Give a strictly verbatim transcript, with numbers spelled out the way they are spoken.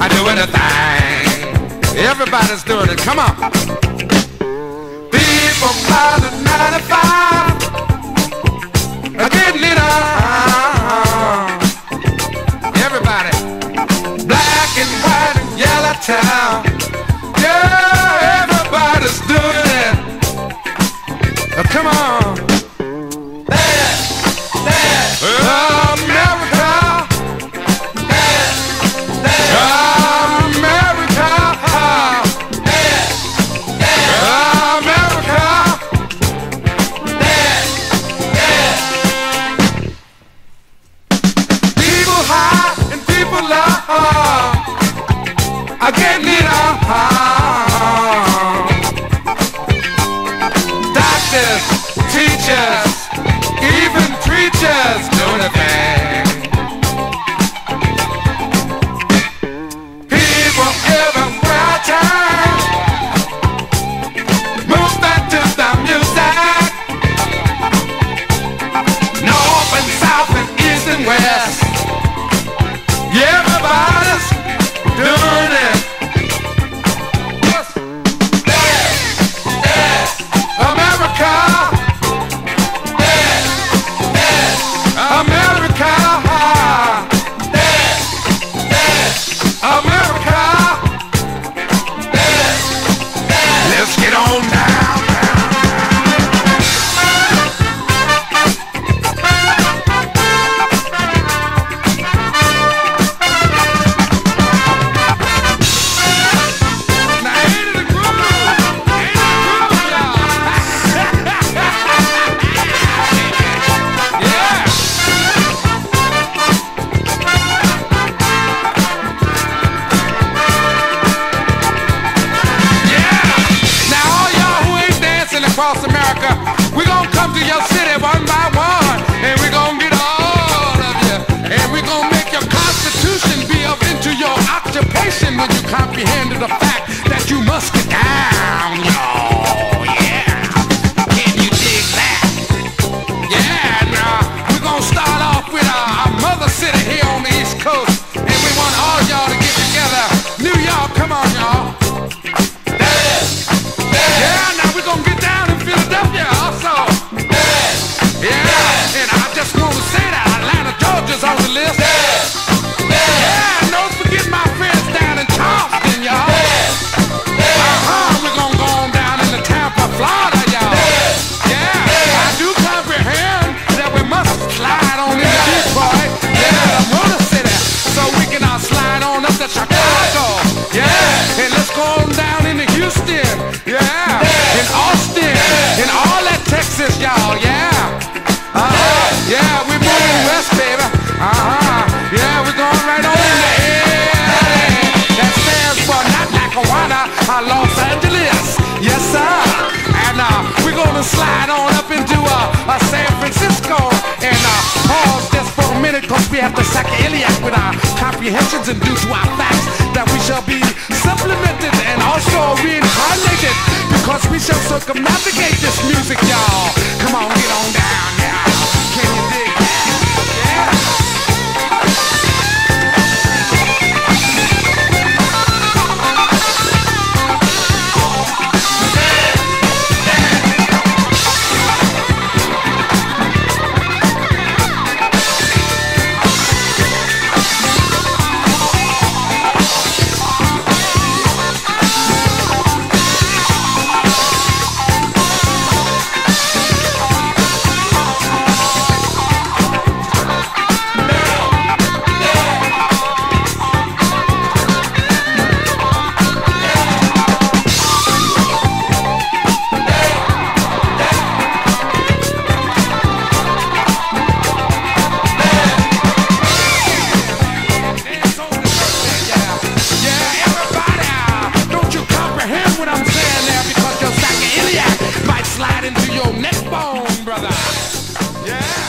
I do anything. Everybody's doing it. Come on. People cloud at ninety-five are getting it on. Everybody, black and white and yellow town. Yeah, everybody's doing it. Oh, come on. There, there. Oh, America. There, there. Oh, America. There, there. Oh, America. There, there. People high and people low are getting it on. Doctors, teachers, even preachers doing a thing. People everywhere I turn move back to the music. North and south and east and west. Yeah, everybody's doing it. There, there, America. There, there, America. There, there, America. There, there. Let's get on down. Now ain't it a groove? Ain't it a groove, y'all? Yeah. Yeah. Now all y'all who ain't dancing across America, we gonna come to your city one by one, and we gonna get all of you, and we gonna make your constitution be up into your occupation when you comprehend the fact that you must get down, y'all. Yeah. Can you dig that? Yeah. Now we're gonna start off with our, our mother city here on the East Coast, and we want all y'all to get together. New York, come on, y'all. Yeah, now we're gonna get down in Philadelphia also. Yeah, and I just want to say that Atlanta, Georgia's on the list. Yeah, and don't forget my friends down in Charleston, y'all. Uh-huh, we're gonna go on down into Tampa, Florida, y'all. Yeah, I do comprehend that we must slide on into Detroit. Yeah, the Motor City, so we can uh, slide on up to Chicago. Yeah, and let's go on down into Houston. Yeah, in Austin, in all that Texas, y'all. Yeah, uh-huh. Yeah, we're moving west, baby. Uh-huh. Yeah, we're going right on in the air. That stands for not Lackawanna, uh, Los Angeles. Yes, sir. And uh, we're gonna slide on up into uh, uh, San Francisco and uh, pause just for a minute, cause we have to psychedeliac with our comprehensions and due to our facts that we shall be supplemented and also reincarnated, because we shall circumnavigate this music, y'all. Come on, get on down now. Can you dig that? Yeah. Into your neck bone, brother. Yeah.